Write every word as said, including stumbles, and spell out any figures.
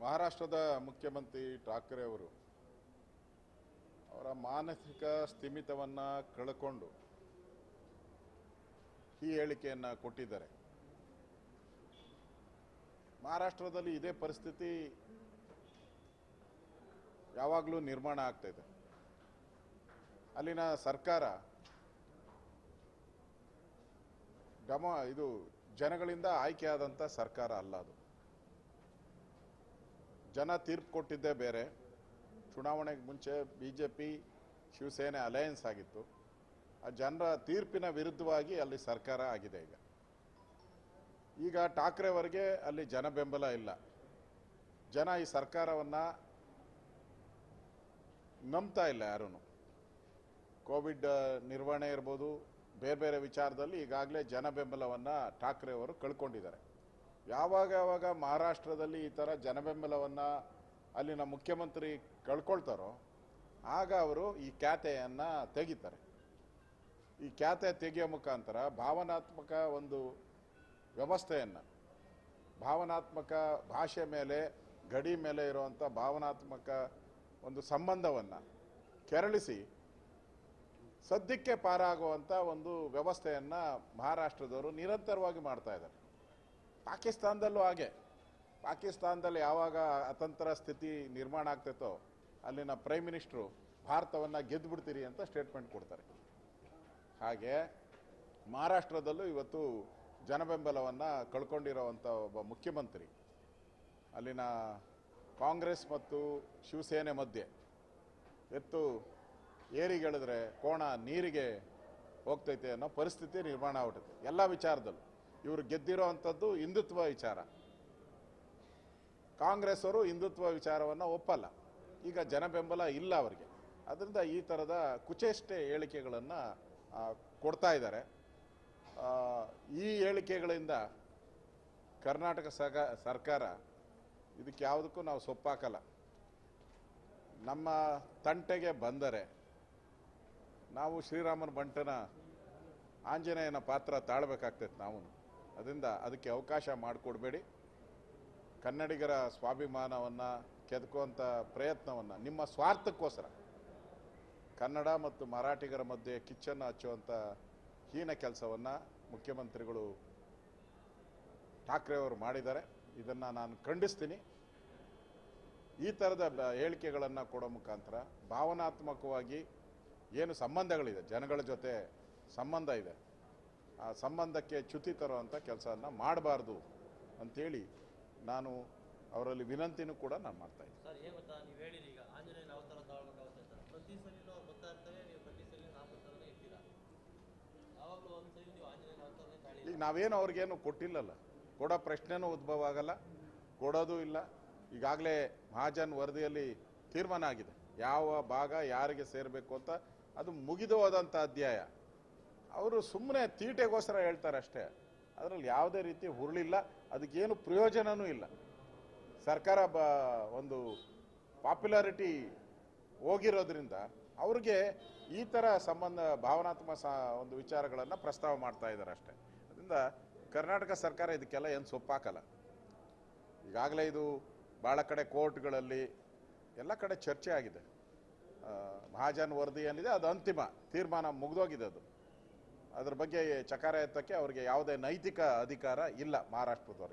ಮಹಾರಾಷ್ಟ್ರದ ಮುಖ್ಯಮಂತ್ರಿ ಠಾಕ್ರೆ ಅವರು ಅವರ ಮಾನಸಿಕ ಸ್ಥಿಮಿತವನ್ನು ಕಳ್ಕೊಂಡು ಈ ಹೇಳಿಕೆಯನ್ನು ಕೊಟ್ಟಿದ್ದಾರೆ. ಮಹಾರಾಷ್ಟ್ರದಲ್ಲಿ ಇದೇ ಪರಿಸ್ಥಿತಿ ಯಾವಾಗಲೂ ನಿರ್ಮಾಣ ಆಗ್ತಾ ಇದೆ. ಅಲ್ಲಿನ ಸರ್ಕಾರ ಗಮ ಇದು ಜನಗಳಿಂದ ಆಯ್ಕೆಯಾದಂಥ ಸರ್ಕಾರ ಅಲ್ಲ. ಅದು ಜನ ತೀರ್ಪು ಕೊಟ್ಟಿದ್ದೇ ಬೇರೆ. ಚುನಾವಣೆಗೆ ಮುಂಚೆ B J P Shiv Sena alliance ಆಗಿತ್ತು. ಆ ಜನರ ತೀರ್ಪಿನ ವಿರುದ್ಧವಾಗಿ ಅಲ್ಲಿ ಸರ್ಕಾರ ಆಗಿದೆ. ಈಗ ಈಗ ಠಾಕ್ರೆವರಿಗೆ ಅಲ್ಲಿ ಜನ ಬೆಂಬಲ ಇಲ್ಲ. ಜನ ಈ ಸರ್ಕಾರವನ್ನು ನಂಬ್ತಾ ಇಲ್ಲ ಯಾರೂ. ಕೋವಿಡ್ ನಿರ್ವಹಣೆ ಇರ್ಬೋದು, ಬೇರೆ ಬೇರೆ ವಿಚಾರದಲ್ಲಿ ಈಗಾಗಲೇ ಜನ ಬೆಂಬಲವನ್ನು ಠಾಕ್ರೆ ಅವರು ಕಳ್ಕೊಂಡಿದ್ದಾರೆ. ಯಾವಾಗ ಯಾವಾಗ ಮಹಾರಾಷ್ಟ್ರದಲ್ಲಿ ಈ ಥರ ಜನ ಬೆಂಬಲವನ್ನು ಅಲ್ಲಿನ ಮುಖ್ಯಮಂತ್ರಿ ಕಳ್ಕೊಳ್ತಾರೋ ಆಗ ಅವರು ಈ ಖ್ಯಾತೆಯನ್ನು ತೆಗಿತಾರೆ. ಈ ಖ್ಯಾತೆ ತೆಗೆಯೋ ಮುಖಾಂತರ ಭಾವನಾತ್ಮಕ ಒಂದು ವ್ಯವಸ್ಥೆಯನ್ನು, ಭಾವನಾತ್ಮಕ ಭಾಷೆ ಮೇಲೆ, ಗಡಿ ಮೇಲೆ ಇರುವಂಥ ಭಾವನಾತ್ಮಕ ಒಂದು ಸಂಬಂಧವನ್ನು ಕೆರಳಿಸಿ ಸದ್ಯಕ್ಕೆ ಪಾರಾಗುವಂಥ ಒಂದು ವ್ಯವಸ್ಥೆಯನ್ನು ಮಹಾರಾಷ್ಟ್ರದವರು ನಿರಂತರವಾಗಿ ಮಾಡ್ತಾ ಇದ್ದಾರೆ. ಪಾಕಿಸ್ತಾನದಲ್ಲೂ ಹಾಗೆ. ಪಾಕಿಸ್ತಾನದಲ್ಲಿ ಯಾವಾಗ ಅತಂತ್ರ ಸ್ಥಿತಿ ನಿರ್ಮಾಣ ಆಗ್ತೈತೋ ಅಲ್ಲಿನ ಪ್ರೈಮ್ ಮಿನಿಸ್ಟ್ರು ಭಾರತವನ್ನು ಗೆದ್ದುಬಿಡ್ತೀರಿ ಅಂತ ಸ್ಟೇಟ್ಮೆಂಟ್ ಕೊಡ್ತಾರೆ. ಹಾಗೆ ಮಹಾರಾಷ್ಟ್ರದಲ್ಲೂ ಇವತ್ತು ಜನಬೆಂಬಲವನ್ನು ಕಳ್ಕೊಂಡಿರೋವಂಥ ಒಬ್ಬ ಮುಖ್ಯಮಂತ್ರಿ ಅಲ್ಲಿನ ಕಾಂಗ್ರೆಸ್ ಮತ್ತು ಶಿವಸೇನೆ ಮಧ್ಯೆ ಎತ್ತು ಏರಿಗೆಳೆದ್ರೆ ಕೋಣ ನೀರಿಗೆ ಹೋಗ್ತೈತೆ ಅನ್ನೋ ಪರಿಸ್ಥಿತಿ ನಿರ್ಮಾಣ ಆಗ್ಬಿಡುತ್ತೆ. ಎಲ್ಲ ವಿಚಾರದಲ್ಲೂ ಇವರು ಗೆದ್ದಿರೋ ಅಂಥದ್ದು ಹಿಂದುತ್ವ ವಿಚಾರ. ಕಾಂಗ್ರೆಸ್ ಅವರು ಹಿಂದುತ್ವ ವಿಚಾರವನ್ನು ಒಪ್ಪಲ್ಲ. ಈಗ ಜನ ಬೆಂಬಲ ಇಲ್ಲ ಅವರಿಗೆ. ಅದರಿಂದ ಈ ಥರದ ಕುಚೇಷ್ಟೆ ಹೇಳಿಕೆಗಳನ್ನು ಕೊಡ್ತಾ ಇದ್ದಾರೆ. ಈ ಹೇಳಿಕೆಗಳಿಂದ ಕರ್ನಾಟಕ ಸಗ ಸರ್ಕಾರ ಇದಕ್ಕೆ ಯಾವುದಕ್ಕೂ ನಾವು ಸೊಪ್ಪಾಕಲ್ಲ. ನಮ್ಮ ತಂಟೆಗೆ ಬಂದರೆ ನಾವು ಶ್ರೀರಾಮನ ಬಂಟನ ಆಂಜನೇಯನ ಪಾತ್ರ ತಾಳ್ಬೇಕಾಗ್ತೈತೆ ನಾವು. ಅದರಿಂದ ಅದಕ್ಕೆ ಅವಕಾಶ ಮಾಡಿಕೊಡ್ಬೇಡಿ. ಕನ್ನಡಿಗರ ಸ್ವಾಭಿಮಾನವನ್ನು ಕೆದಕುವಂಥ ಪ್ರಯತ್ನವನ್ನು ನಿಮ್ಮ ಸ್ವಾರ್ಥಕ್ಕೋಸ್ಕರ ಕನ್ನಡ ಮತ್ತು ಮರಾಠಿಗರ ಮಧ್ಯೆ ಕಿಚ್ಚನ್ನು ಹಚ್ಚುವಂಥ ಹೀನ ಕೆಲಸವನ್ನು ಮುಖ್ಯಮಂತ್ರಿಗಳು ಠಾಕ್ರೆ ಅವರು ಮಾಡಿದ್ದಾರೆ. ಇದನ್ನು ನಾನು ಖಂಡಿಸ್ತೀನಿ. ಈ ಥರದ ಹೇಳಿಕೆಗಳನ್ನು ಕೊಡೋ ಮುಖಾಂತರ ಭಾವನಾತ್ಮಕವಾಗಿ ಏನು ಸಂಬಂಧಗಳಿದೆ, ಜನಗಳ ಜೊತೆ ಸಂಬಂಧ ಇದೆ, ಆ ಸಂಬಂಧಕ್ಕೆ ಚ್ಯುತಿ ತರುವಂಥ ಕೆಲಸವನ್ನು ಮಾಡಬಾರ್ದು ಅಂಥೇಳಿ ನಾನು ಅವರಲ್ಲಿ ವಿನಂತಿನೂ ಕೂಡ ನಾನು ಮಾಡ್ತಾ ಇದ್ದೀನಿ. ಸರ್, ಏನು ಗೊತ್ತಾ, ನೀವು ಹೇಳಿರಿ ಈಗ ಆಂಜನೇಯನ ಅವತಾರ ತಾಳ್ಬೇಕಾಗುತ್ತೆ ಸರ್. ಪ್ರತಿ ಸಲಿನೂ ಅವ್ರು ಬರ್ತಾ ಇರ್ತಾರೆ, ನೀವು ಪ್ರತಿ ಸಲ ನಾಮಕರಣನೇ ಇರ್ತೀರಾ. ಯಾವಾಗಲೂ ಒಂದು ಸಲ ನೀವು ಆಂಜನೇಯನ ಅವತಾರನೇ ತಾಳಿ. ಈಗ ನಾವೇನು ಅವ್ರಿಗೇನು ಕೊಟ್ಟಿಲ್ಲಲ್ಲ, ಕೊಡೋ ಪ್ರಶ್ನೆನೂ ಉದ್ಭವ ಆಗಲ್ಲ, ಕೊಡೋದು ಇಲ್ಲ. ಈಗಾಗಲೇ ಮಹಾಜನ್ ವರದಿಯಲ್ಲಿ ತೀರ್ಮಾನ ಆಗಿದೆ ಯಾವ ಭಾಗ ಯಾರಿಗೆ ಸೇರಬೇಕು ಅಂತ. ಅದು ಮುಗಿದು ಹೋದಂಥ ಅಧ್ಯಾಯ. ಅವರು ಸುಮ್ಮನೆ ತೀಟೆಗೋಸ್ಕರ ಹೇಳ್ತಾರೆ ಅಷ್ಟೇ. ಅದರಲ್ಲಿ ಯಾವುದೇ ರೀತಿ ಹುರುಳಿಲ್ಲ, ಅದಕ್ಕೇನು ಪ್ರಯೋಜನವೂ ಇಲ್ಲ. ಸರ್ಕಾರ ಬ ಒಂದು ಪಾಪ್ಯುಲಾರಿಟಿ ಹೋಗಿರೋದ್ರಿಂದ ಅವ್ರಿಗೆ ಈ ಥರ ಸಂಬಂಧ ಭಾವನಾತ್ಮಕ ಸ ಒಂದು ವಿಚಾರಗಳನ್ನು ಪ್ರಸ್ತಾವ ಮಾಡ್ತಾ ಇದ್ದಾರೆ ಅಷ್ಟೇ. ಅದರಿಂದ ಕರ್ನಾಟಕ ಸರ್ಕಾರ ಇದಕ್ಕೆಲ್ಲ ಏನು ಸೊಪ್ಪಾಕಲ್ಲ. ಈಗಾಗಲೇ ಇದು ಭಾಳ ಕಡೆ ಕೋರ್ಟ್ಗಳಲ್ಲಿ ಎಲ್ಲ ಕಡೆ ಚರ್ಚೆ ಆಗಿದೆ. ಮಹಾಜನ್ ವರದಿ ಏನಿದೆ ಅದು ಅಂತಿಮ ತೀರ್ಮಾನ ಮುಗಿದೋಗಿದೆ. ಅದು ಅದ್ರ ಬಗ್ಗೆ ಚಕಾರ ಎತ್ತಕ್ಕೆ ಅವ್ರಿಗೆ ಯಾವುದೇ ನೈತಿಕ ಅಧಿಕಾರ ಇಲ್ಲ ಮಹಾರಾಷ್ಟ್ರದವ್ರಿಗೆ.